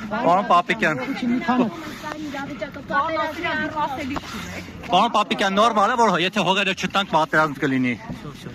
Պարոն Պապիկյան։ Պարոն Պապիկյան, նորմալ է, որ եթե հողերը չտանք պատերազմ կլինի։